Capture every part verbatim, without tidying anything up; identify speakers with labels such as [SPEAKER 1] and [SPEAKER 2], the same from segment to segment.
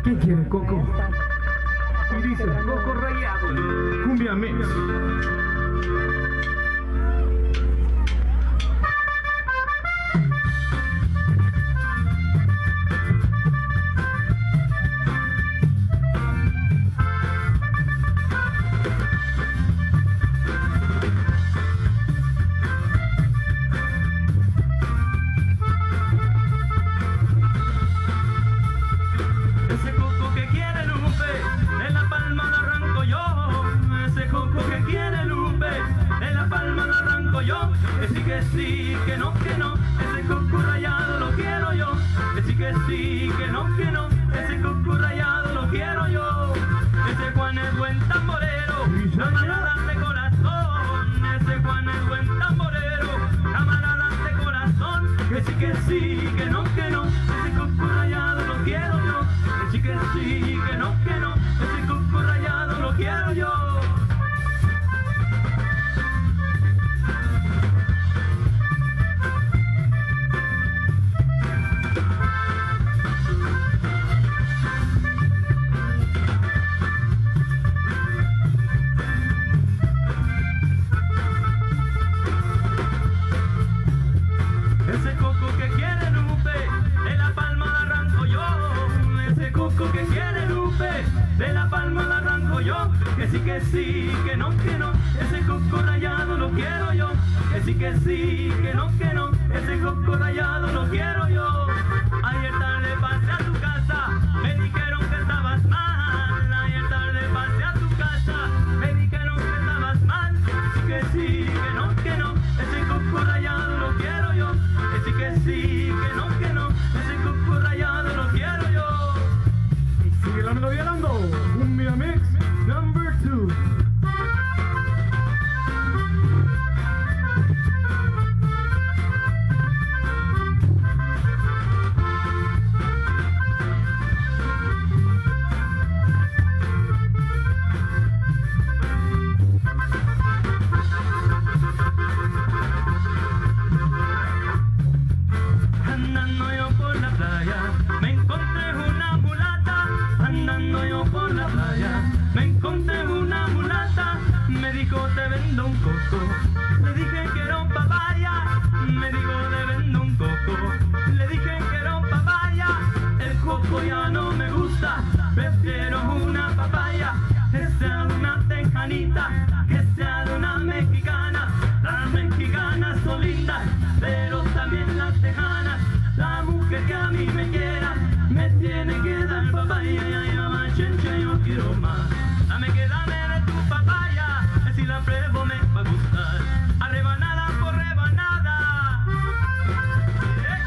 [SPEAKER 1] ¿Quién quiere coco? Y dice coco rayado, cumbia mix.
[SPEAKER 2] Sí, que no, que no, ese coco rayado lo quiero yo. Que sí, que sí, que no, que no, ese coco rayado lo quiero yo. Ese Juan es buen tamborero, camaradas de corazón. Ese Juan es buen tamborero, camaradas de corazón. Que sí, que sí, que no, que no, ese coco rayado lo quiero yo. Que sí, que sí, que no, que no, ese coco rayado lo quiero yo. Que sí, que sí, que no, que no, ese coco rayado lo quiero yo. Que sí, que sí, que no, que no, ese coco rayado lo quiero yo. Ayer tarde pasé a tu casa, me dijeron que estabas mal. Ayer tarde pasé a tu casa, me dijeron que estabas mal. Que sí, que no, que no, ese coco rayado lo quiero yo. Que sí, que sí, que no, que no, ese coco rayado lo quiero yo.
[SPEAKER 1] Y sigue la melodía dando, cumbia mix number two.
[SPEAKER 2] Andando yo por la playa, me encontré una mulata. Andando yo por la playa, me encontré una mulata. Me dijo te vendo un coco, le dije quiero papaya. Me dijo te vendo un coco, le dije quiero papaya. El coco ya no me gusta, prefiero una papaya. Que sea de una tejanita, que sea de una mexicana. Las mexicanas son lindas, pero también las tejanas. La mujer que a mí me quiera, me tiene que dar papaya. Y mamá chencha yo quiero más. Dame que dame de tu papaya, que si la pruebo me va a gustar. A rebanada por rebanada. ¿Eh?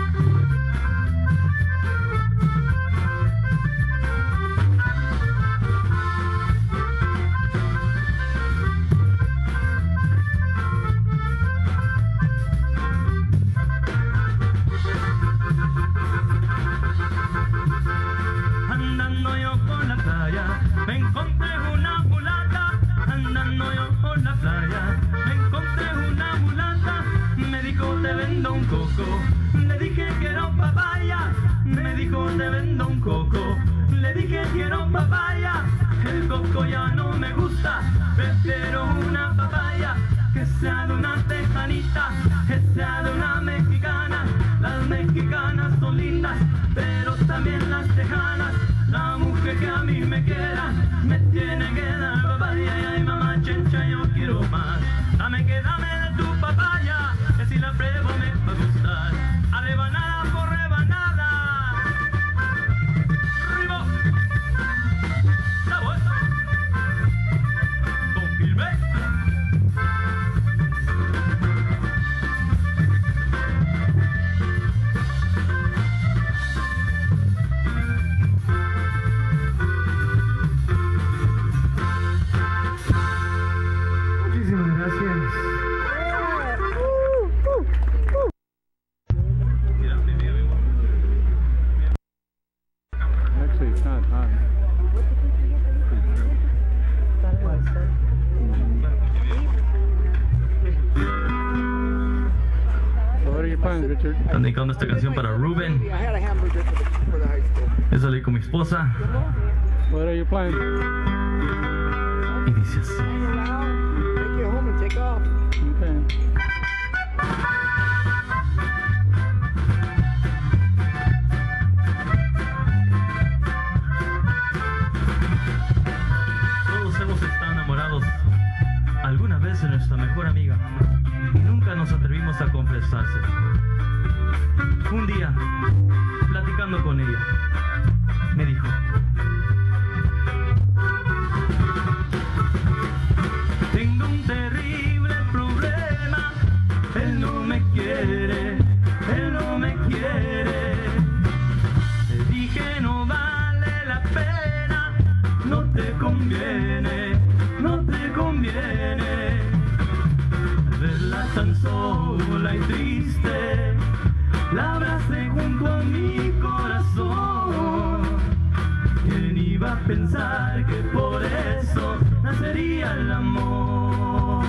[SPEAKER 2] Andando yo por la playa, me encontré una mulata. Andando yo por la playa, me encontré una mulata. Me dijo te vendo un coco, le dije quiero papaya. Me dijo te vendo un coco, le dije quiero papaya. El coco ya no me gusta, prefiero una papaya. Que sea de una tejanita, que sea de una mexicana. Las mexicanas son lindas, pero también las tejanas. La mujer que a mí me quiera, me tiene que dar papaya. Y mamá chencha yo quiero más. Dame que dame de tu papaya, que si la pruebo me va a gustar. A rebanada por rebanada. ¡Arriba! ¡La vuelta! ¡Confirme!
[SPEAKER 1] Muchísimas gracias. Actually, it's not hot. So what are your plans, Richard?
[SPEAKER 2] Dedicando esta canción para Rubén.
[SPEAKER 3] I had a hamburger for the, for the high school.
[SPEAKER 2] Yo salí con mi esposa.
[SPEAKER 1] What are you playing?
[SPEAKER 2] Y dice así.
[SPEAKER 1] Take you home and take off. Okay.
[SPEAKER 2] Todos hemos estado enamorados alguna vez de nuestra mejor amiga y nunca nos atrevimos a confesárselo. Un día, platicando con ella, me dijo: tengo un terrible problema, él no me quiere, él no me quiere. Le dije: no vale la pena, no te conviene, no te conviene verla tan sola y triste. La abracé junto a mi corazón. ¿Quién iba a pensar que por eso nacería el amor?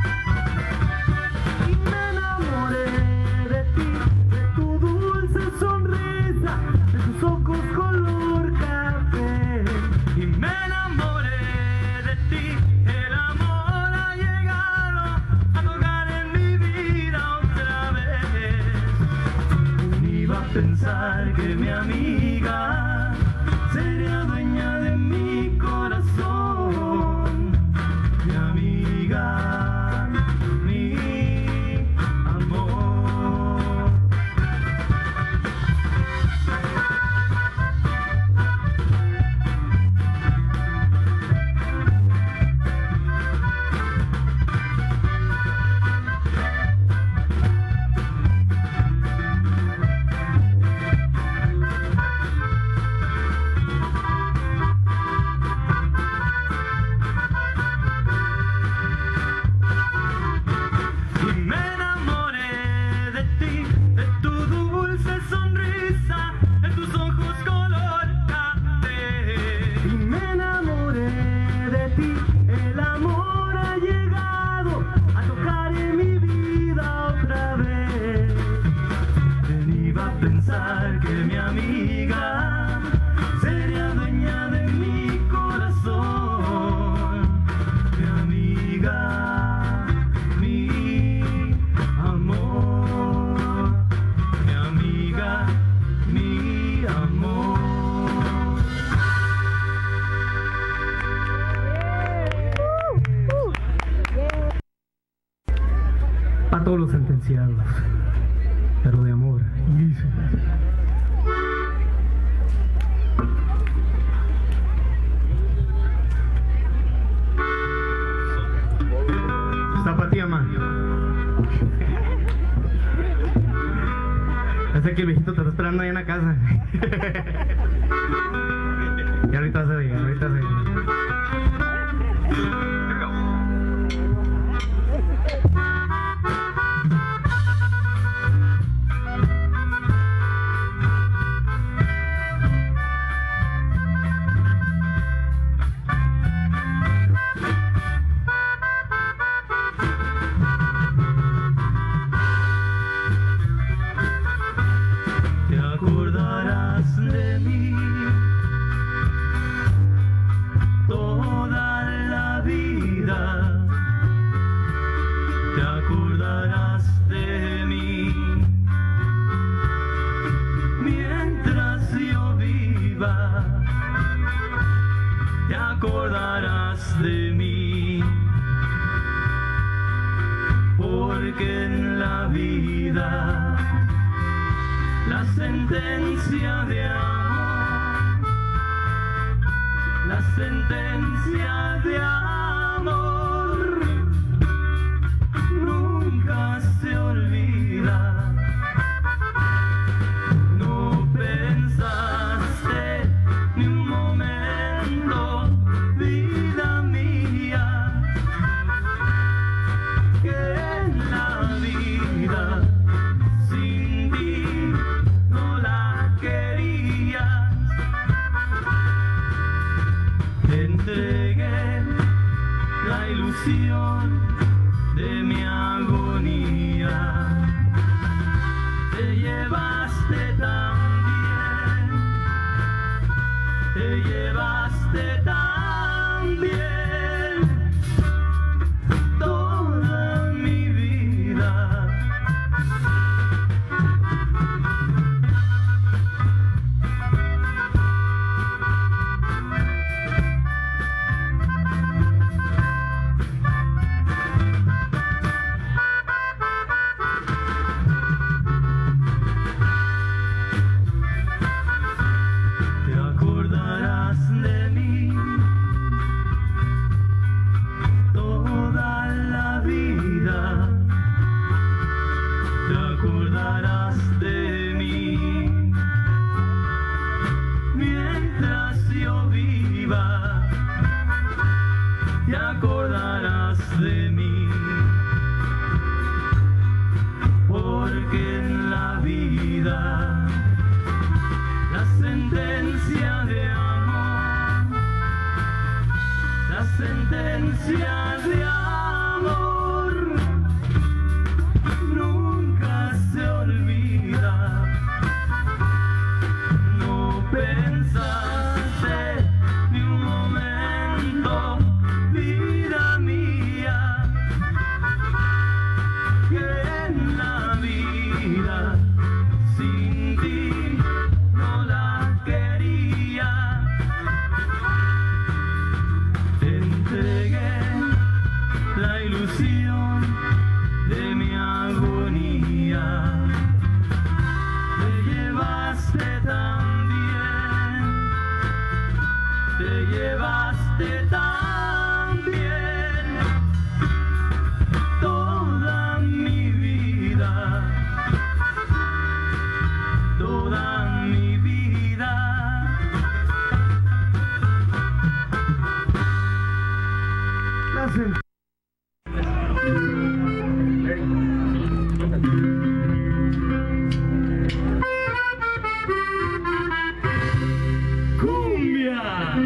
[SPEAKER 2] Y me enamoré de ti, de tu dulce sonrisa, de tus ojos color café. Y me enamoré de ti, el amor ha llegado a tocar en mi vida otra vez. Iba a pensar que mi amiga sería dueña de mi corazón, mi amiga, mi amor. Pensar que mi amiga sería dueña de mi corazón, mi amiga, mi amor, mi amiga, mi amor.
[SPEAKER 1] Para todos los sentenciados, pero de amor. Está para ti, mamá. Parece que el viejito te está esperando ahí en la casa. Y ahorita se diga, ahorita se diga.
[SPEAKER 2] Acordarás de mí, porque en la vida la sentencia de amor, la sentencia de amor nunca se olvida. No pensaste ni un momento, vida mía, que en la vida sin ti no la querías. Te entregué la ilusión de mi agonía, te llevaste también te llevaste también toda mi vida. Te acordarás de mí toda la vida. Te acordarás de mí mientras yo viva. Te acordarás de mí, porque en la vida la sentencia de amor, la sentencia de amor nunca se olvida. No pensaste ni un momento, vida mía, que en la vida sin ti no la quería. Te entregué la ilusión de mi agonía. Te llevaste también, te llevaste también toda mi vida, toda mi vida.
[SPEAKER 1] La sen-
[SPEAKER 2] ¡Cumbia!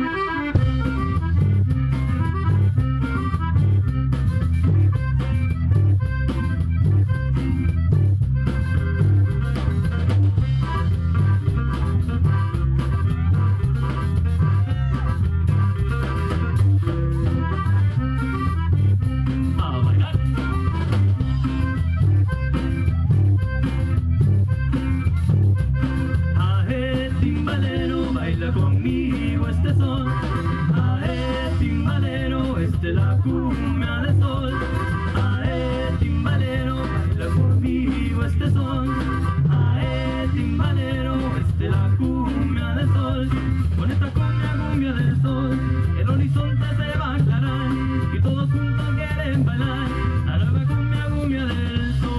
[SPEAKER 2] A bailar. Ae, timbalero, baila conmigo este son. Ae, timbalero, esta es la cumbia de sol. Ae, timbalero, baila conmigo este son. Ae, timbalero, esta es la cumbia de sol. Con esta cumbia, cumbia del sol, el horizonte se va a aclarar y todos juntos quieren bailar la nueva cumbia, cumbia del sol.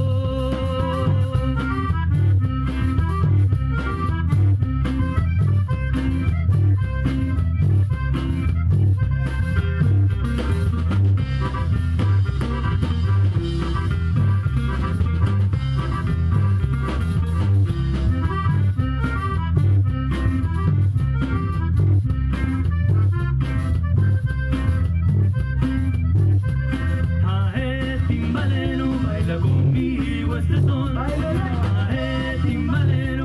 [SPEAKER 2] Ae, timbalero, baila conmigo este son. Ae, timbalero.